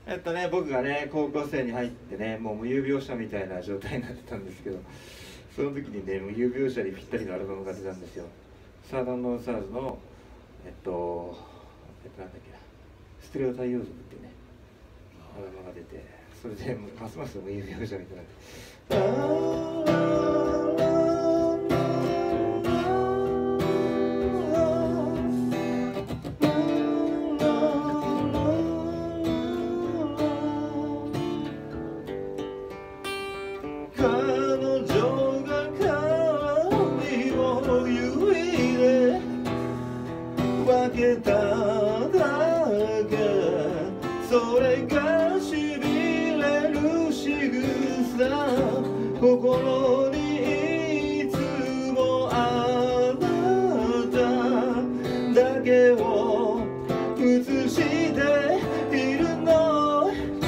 僕がね高校生に入ってね、もう無有病者みたいな状態になってたんですけど、その時にね無有病者にぴったりのアルバムが出たんですよ。サーダンドンサーズのなんだっけな、ステレオ太陽族っていうねアルバムが出て、それでますます無有病者みたいになって。彼女が髪を指で分けただけ、それがしびれる仕草、心にいつもあなただけを映しているの。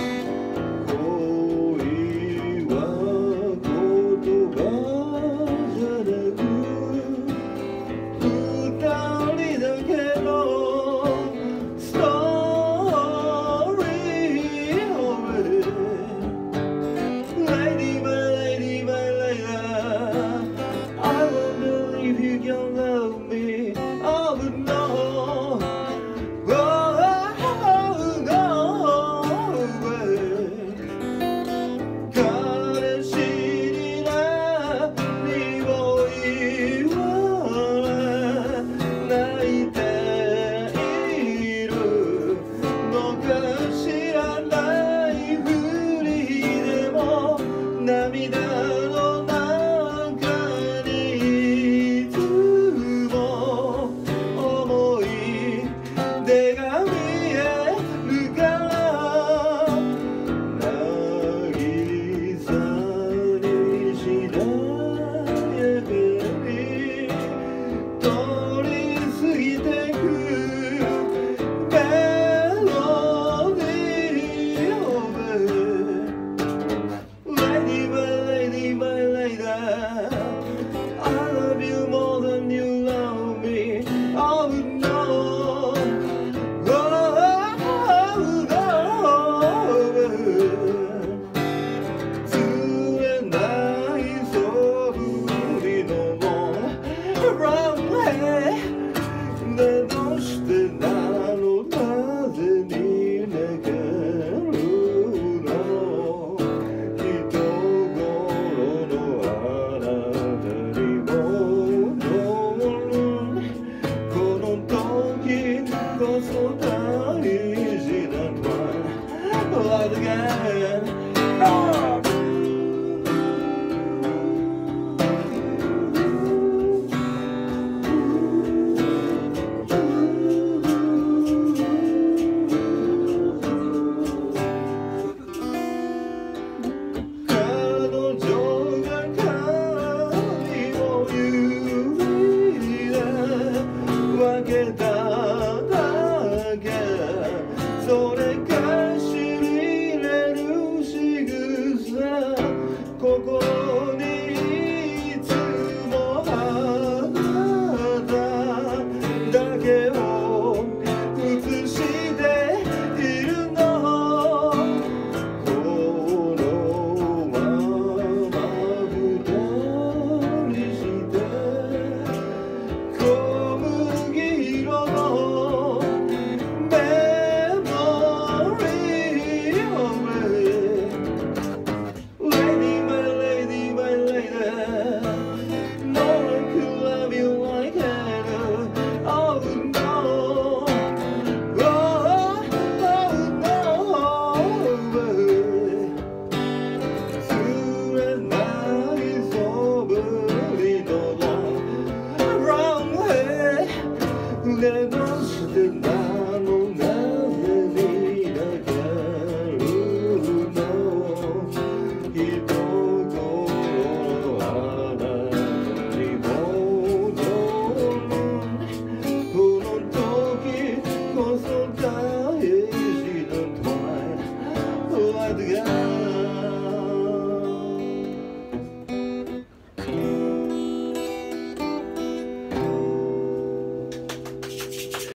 涙の中にいつも思い出が見えるから、渚にしなやかに通り過ぎてくメロディーをI love you more than you love me. Oh no, oh no. 釣れないそぶりのも Runway でどうしてなの、なぜに泣けるの、人頃のあなたにもこの時こそ大事なのは Light again